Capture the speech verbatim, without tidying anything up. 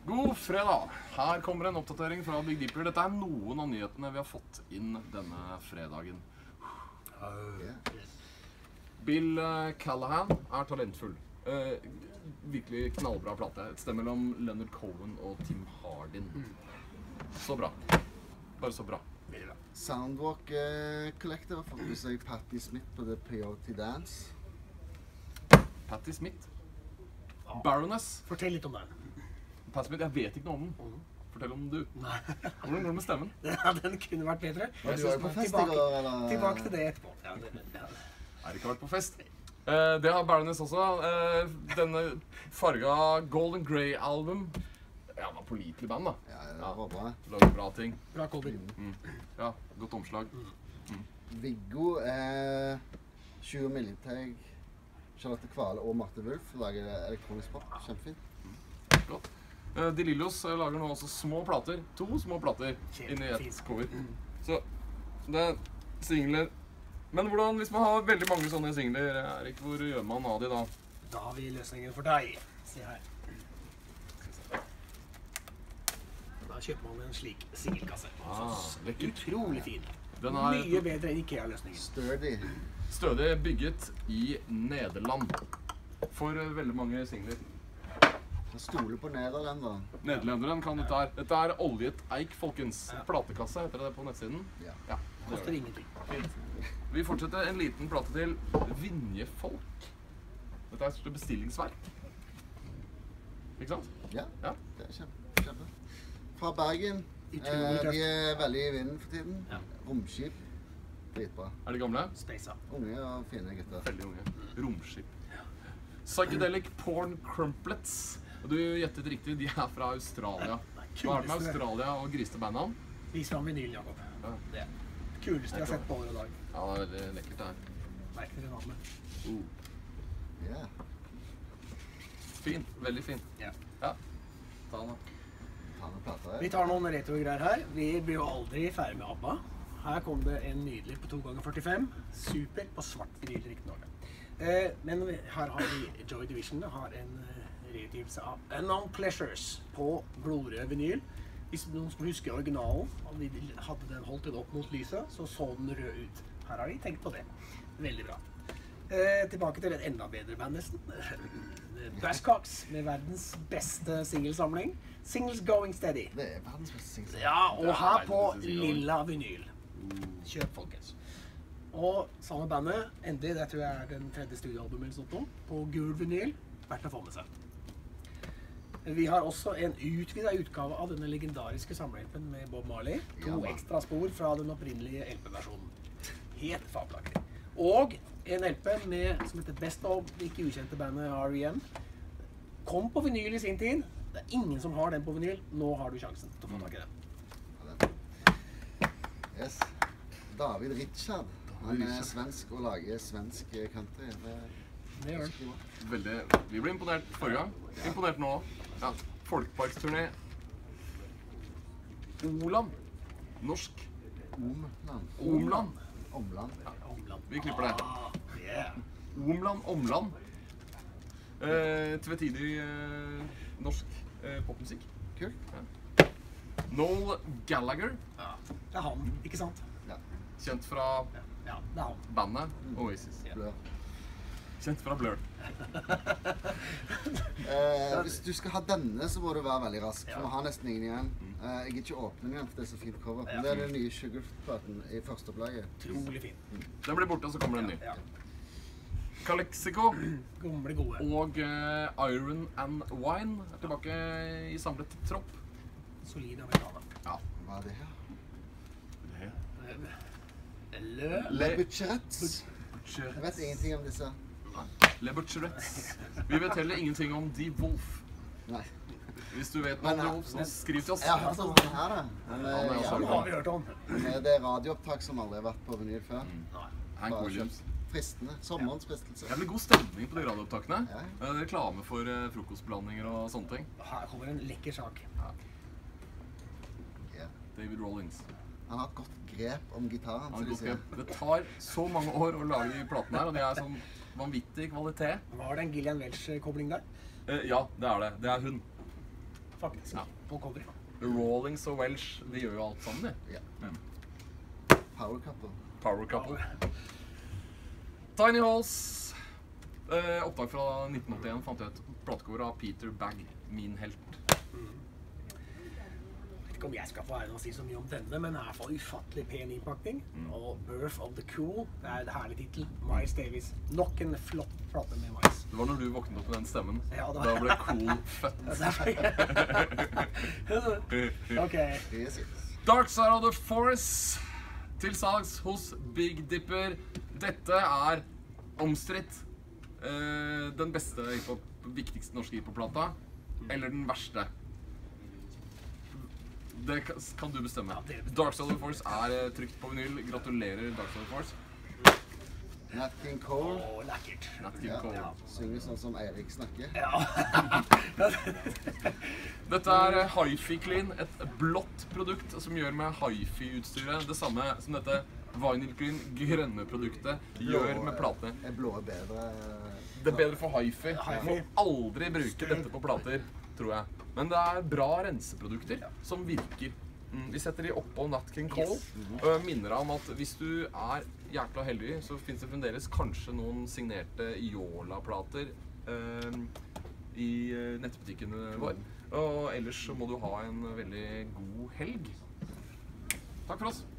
God fredag! Her kommer en oppdatering fra Big Dipper. Dette er noen av nyhetene vi har fått inn denne fredagen. Bill Callahan er talentfull. Eh, virkelig knallbra plate. Et sted mellom Leonard Cohen og Tim Hardin. Så bra. Bare så bra. Soundwalk eh, Collector har fått med seg Patti Smith på The Peyote Dance. Patti Smith. Baroness. Fortell litt om den. Patti Smith, jeg vet ikke noe om den. Fortell om den du. Nei. Hvordan går det med stemmen? Ja, den kunne vært bedre. Var du var på fest i Tilbake, går, eller? tilbake til det etterpå. Ja, det, ja. Er ikke vært på fest. Eh, det har Baroness også. Eh, denne farga Golden Grey album. Ja, det var pålitelig band da. Ja, det var bra. Lager bra ting. Bra cover. Mm. Ja, godt omslag. Viggo er tjue Militeg, Charlotte Kvale og Marte Wulf lager elektronisk pop. Kjempefint. Flott. Eh, De Lillos lager nå også små plater. To små plater inni et cover. Så det er singler. Men hvordan, hvis man har veldig mange sånne singler, Erik, hvor gjør man av de da? Da har vi løsningen for deg. Se her. Da kjøper man en slik singelkasse. Ah, lekkert. Utrolig fin. Den er Mye bedre enn IKEA-løsningen. Sturdy. stødig bygget i Nederland. For eh, veldig mange singler. Jeg stoler på Nederlander. Nederlenderen kan dette her. Dette er oljet eik, folkens. Platekasse heter det på nettsiden. Ja. Ja, det Koster gjør det. ingenting. Fint. Vi fortsetter en liten plate til. Vinjefolk. Dette er et bestillingsverk. Ikke sant? Ja, Ja. det er kjempe, kjempe. Fra Bergen. Utrolig Eh, tøft. de er veldig i vinden for tiden. Ja. Romskip. Dritbra. Er de gamle? Spasa. Unge og fine gutter. Veldig unge. Romskip. Psychedelic Porn Crumplets. Og du gjettet riktig, de er fra Australia. Hva er det med Australia og griste bandene? Vis fram vinyl, Jakob. Ja. Det er det kuleste jeg har sett på år og dag. Ja, det er veldig lekkert det her. Merker dere navnet? Oh. Ja. Fin, veldig fin. Ja. Ja, ta den da. Ta noen plater. Vi tar noen retro-greier her. Vi blir jo aldri ferdig med ABBA. Her kom det en nydelig på to ganger førtifem. Super på svart vinyl, riktig nok. Eh, men vi- her har vi Joy Division har en eh, reutgivelse av Unknown Pleasures på blodrød vinyl. Hvis noen skulle huske originalen, og vi hadde den holdt den opp mot lyset, så så den rød ut. Her har de tenkt på det. Veldig bra. Eh, tilbake til et enda bedre band nesten. Buzzcocks med verdens beste singelsamling. Singles Going Steady. Det er verdens beste singel. Ja, og Det er her verdens på beste single. lilla vinyl. Kjøp, folkens. Og samme bandet, endelig, det tror jeg er den tredje studioalbumet eller sånt nå, på gul vinyl, verdt å få med seg. Vi har også en utvidet utgave av denne legendariske samlehjelpen med Bob Marley. To Ja, man. ekstra spor fra den opprinnelige L P-versjonen. Helt fabelaktig. Og en L P med, som heter Best of, det ikke ukjente bandet R E M. Kom på vinyl i sin tid. Det er ingen som har den på vinyl. Nå har du sjansen til å få tak i den. Yes. David Richard. Han er svensk og lager svensk country. Det er Det gjør den. skikkelig bra. Veldig. Vi ble imponert forrige gang. Imponert nå. Ja. Folkeparksturné. Oland. Norsk. Omland. Omland. Omland. Omland. Vi klipper det. Ah, yeah. Omland, Omland. Eh, tvetydig eh, norsk eh, popmusikk. Kult. Noel Gallagher, Ja, det er han, ikke sant? Ja. kjent fra Ja, ja det er han. bandet Oasis. Blør. Kjent fra Blur. Eh, hvis du skal ha denne, så må du være veldig rask. For Ja. vi har nesten ingen igjen. Eh, jeg gidder ikke åpne den igjen, for det er så fint cover. Men det er den nye Sugar-platen i første opplaget. Utrolig fin. Den blir borte, så kommer det en ny. Ja. Calexico Gamle gode. og eh, Iron and Wine er tilbake i samlet tropp. Solide amerikaner. Ja. Hva er det her? Lø. Le Butcherettes. Jeg vet ingenting om disse. Le Butcherettes. Vi vet heller ingenting om De Wolf. Nei. Hvis du vet noe om De Wolf, så skriv til oss. Jeg har hørt om den her, da. Men, Ja, den er eh, også Ja, bra. det har vi hørt om. ja, det er radioopptak som aldri har vært på vinyl før. Nei. Hank Bare Williams. kjøpt. Fristende. Sommerens fristelse. Det blir god stemning på de radioopptakene. Ja. Eh, Reklame for eh, frokostblandinger og sånne ting. Her kommer en lekker sak. Ja. David Rollins. Han har et godt grep om gitaren, Han som er de godt sier. grep. Det tar så mange år å lage de platene her, og de er sånn vanvittig kvalitet. Var det en Gillian Welch-kobling der? Eh, ja, det er det. Det er hun. faktisk. Ja. På cover. Rawlings og Welsh, de gjør jo alt sammen, de. Ja. Mm. Power couple. Power couple. Tiny Halls. Eh, opptak fra nitten åttien fant jeg et platecover av Peter Bagg, min helt. Jeg vet ikke om jeg skal få æren å si så mye om denne, men det er i hvert fall ufattelig pen innpakning. Mm. Og Birth of the Cool, det er en herlig titel. Miles Davis. Nok en flott plate med Miles. Det var når du våknet opp med den stemmen. Ja, det var- Da ble Cool født. Ok. Yes, yes. Dark Side of the Force til salgs hos Big Dipper. Dette er omstridt. Eh, den beste hiphop, viktigste norske hiphop-plata, eller den verste. Det kan- kan du bestemme. Ja, det bestemmer. Dark Side of the Force er eh, trykt på vinyl. Gratulerer, Dark Side of the Force. Nat King Cole. Åh, lekkert. Nat King Ja. Cole. Ja. Synger sånn som Eirik snakker. Ja. Dette er eh, Hi-Fi Clean, et blått produkt som gjør med Hi-Fi-utstyret det samme som dette Vinyl Clean grønne produktet gjør med platene. Er blå bedre? Det er bedre for Hi-Fi. Du Hi-Fi. må aldri bruke dette på plater, tror jeg. Men det er bra renseprodukter som virker. Mm, vi setter de oppå Nat King Cole. Yes. Og jeg minner deg om at hvis du er jækla heldig, så finnes det fremdeles kanskje noen signerte Yola-plater eh, i eh, nettbutikkene våre. Og ellers så må du ha en veldig god helg. Takk for oss.